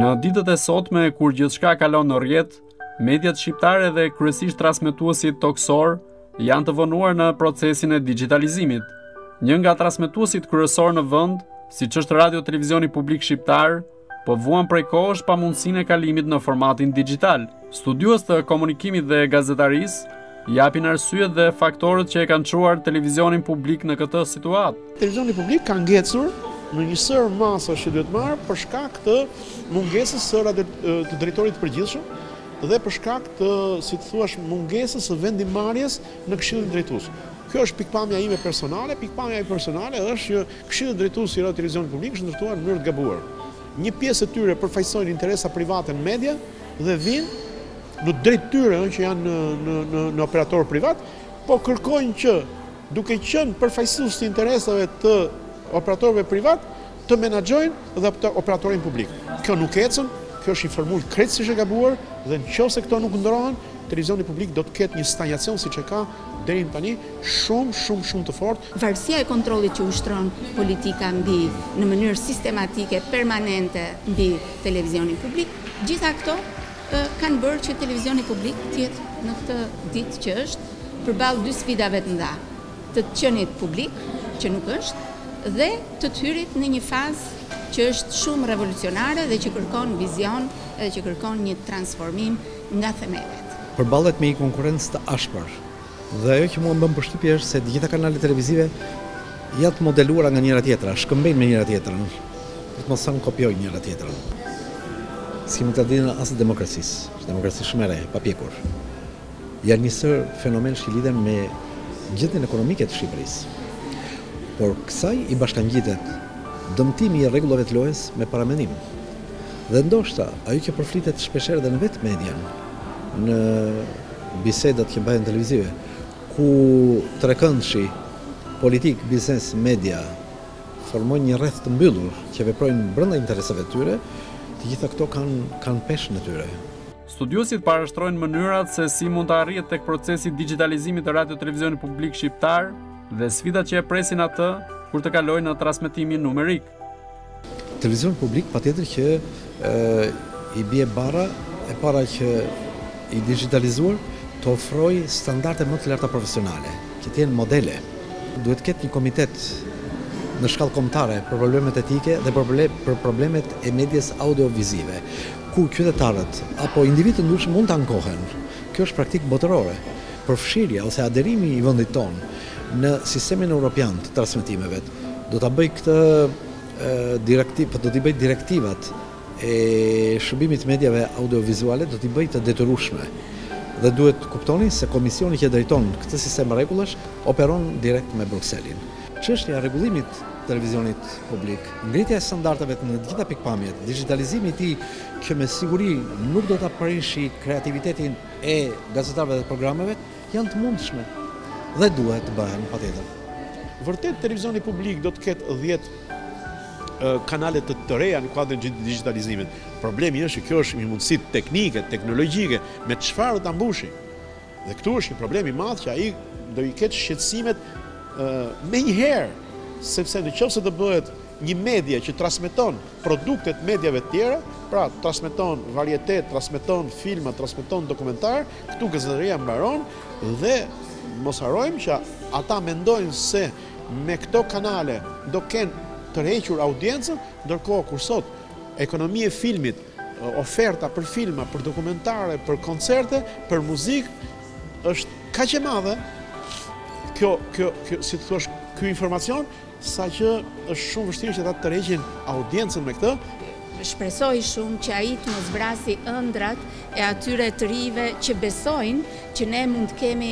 Në ditët e sotme, kur gjithçka kalon në rrjet, mediat shqiptare dhe kryesisht transmetuesit toksor janë të vonuar në procesin e digitalizimit. Një nga transmetuesit kryesor në vend, siç është Radio Televizioni Publik Shqiptar, po vuan prej kohësh pamundësinë e kalimit në formatin digjital. Studiues të komunikimit dhe gazetarisë japin arsyet dhe faktorët që e kanë çuar televizionin publik në këtë situatë. Televizioni publik ka ngecur në një sër masash që duhet marrë për shkak të mungesës së të drejtorit të përgjithshëm dhe për shkak të, si të thuash, mungesës së vendimarrjes në Këshillin Drejtues. Kjo është pikpamja ime personale, pikpamja ime personale është që Këshilli Drejtues i Radio Televizionit Publik është ndërtuar në mënyrë të gabuar. Një pjesë e tyre përfaqësojnë interesa private në media dhe vinë në drejt tyre që janë në operator privat, po kërkojnë që duke qenë përfaqësues të interesave të operatorëve privat të menaxhojnë dhe operatorin publik. Kjo nuk ecën, kjo është një formulë krejtësisht e gabuar dhe nëse këto nuk ndrohen, televizioni publik do të ketë një stagnacion siç e ka deri tani shumë të fortë. Varësia e kontrollit që ushtron politika në mënyrë sistematike, permanente mbi televizionin publik, gjitha këto kanë bërë që televizioni publik të jetë në këtë ditë që është përballë dy sfidave të mëdha, të qenit publik, që nuk është, dhe të hyrit në një fazë që është shumë revolucionare dhe që kërkon vizion dhe që kërkon një transformim nga themelët. Përballet me një konkurrencë të ashpër. Dhe ajo që mua më bën përshtypje është se të gjitha kanalet televizive janë të modeluara nga njëra tjetra, shkëmbejnë me njëra tjetrën, të mos kanë kopjojnë njëra tjetrën. Si mund të dinë as demokracisë, demokraci shumë e re, pa pjekur. Janë një sër fenomen që lidhen me gjendjen ekonomike të Shqipërisë. Por kësaj i bashkangjitet dëmtimi i rregullave të lojës me paramendim. Dhe ndoshta ajo që përflitet shpeshherë edhe në vetë median, në bisedat që bëhen televizive, ku trekëndshi, politik, biznes, media formojnë një rreth të mbyllur që veprojnë brenda interesave të tyre, të gjitha këto kanë peshën e tyre. Studiuesit parashtrojnë mënyrat se si mund të arrihet tek procesi i digitalizimit të Radio Televizionit Publik Shqiptar dhe sfidat që e presin atë kur të kalojnë në transmetimin numerik. Televizioni publik patjetër që i bie bara e para që i digitalizuar të ofrojë standarde më të larta profesionale, që të jenë modele. Duhet të ketë një komitet në shkallë kombëtare për problemet etike dhe për problemet e medias audiovizive, ku qytetarët apo individët të ndryshëm mund të ankohen. Kjo është praktikë botërore. Përfshirja ose aderimi i vendit tonë në sistemin evropian të transmetimeve do ta bëj këtë do t'i bëj direktivat e shërbimit mediave audiovizuale do t'i bëj të detyrueshme. Dhe duhet kuptoni se komisioni që drejton këtë sistem rregullash operon direkt me Brukselin. Çështja e rregullimit televizionit publik, ngritja e standardeve në të gjitha pikpamjet, digitalizimi i tij që me siguri nuk do ta prishi kreativitetin e gazetarëve dhe programeve, janë të mundshme dhe duhet të bëhen patjetër. Vërtet televizioni publik do të ketë 10 kanale të reja në kuadrin e digitalizimit. Problemi është që kjo është një mundësi teknike, teknologjike, me çfarë ta mbushi. Dhe këtu është një problem i madh që ai do i ketë shqetësimet menjëherë, sepse nëse do bëhet një media që transmeton produktet mediave të tjera, pra transmeton varietet, transmeton filma, transmeton dokumentar, këtu gazetaria mbaron dhe mos harrojmë që ata mendojnë se me këto kanale do kenë tërhequr audiencën, ndërkohë kur sot ekonomia e filmit, oferta për filma, për dokumentare, për koncerte, për muzikë është kaq e madhe, kjo si të thuash, ky informacion, saqë është shumë vështirë që ata të tërheqin audiencën me këtë. Shpresoj shumë që ai të mos vrasi ëndrat e atyre të rive që besojnë që ne mund të kemi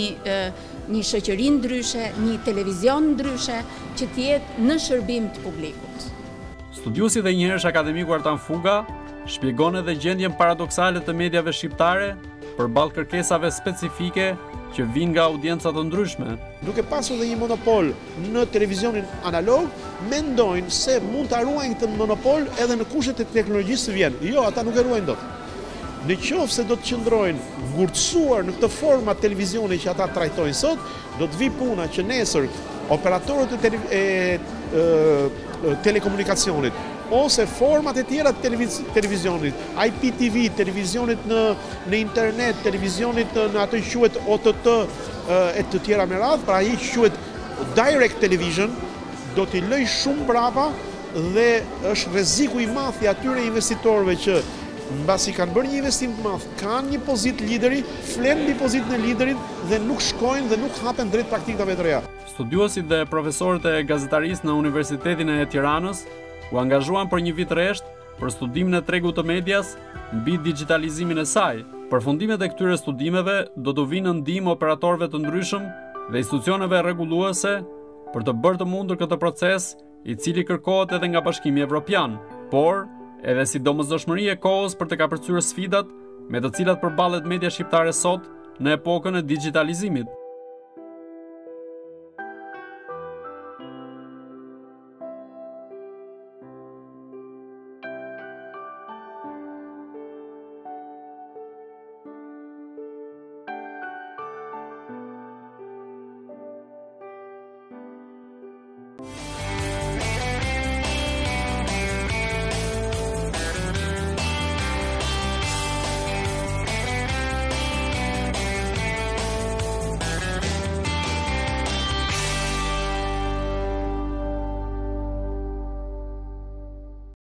një shoqëri ndryshe, një televizion ndryshe që të jetë në shërbim të publikut. Studiuesi dhe njëherësh akademiku Artan Fuga shpjegon edhe gjendjen paradoksale të mediave shqiptare përballë kërkesave specifike që vijnë nga audienca të ndryshme. Duke pasur dhe një monopol në televizionin analog, mendojnë se mund ta ruajnë këtë monopol edhe në kushtet e teknologjisë së vjen. Jo, ata nuk e ruajnë dot. Në qoftë se do të qëndrojnë ngurtësuar në këtë format televizioni që ata trajtojnë sot, do të vi puna që nesër operatorët e telekomunikacionit ose format e tjera të televizionit, IPTV, televizionit në internet, televizionit në atë që quhet OTT e të tjera me radhë, pra ai që quhet direct television, do t'i lëj shumë brapa dhe është rreziku i madh i atyre investitorëve që mbasi kanë bërë një investim të madh, kanë një pozitë lideri, flenë mbi pozitën e liderit dhe nuk shkojnë dhe nuk hapen drejt praktikave të reja. Studiuesit dhe profesorët e gazetarisë në Universitetin e Tiranës u angazhuan për një vit rresht për studimin e tregut të medias mbi digitalizimin e saj. Përfundimet e këtyre studimeve do të vinë në ndihmë operatorëve të ndryshëm dhe institucioneve rregulluese për të bërë të mundur këtë proces, i cili kërkohet edhe nga Bashkimi Evropian, por edhe si domosdoshmëri e kohës për të kapërcyer sfidat me të cilat përballet media shqiptare sot në epokën e digitalizimit.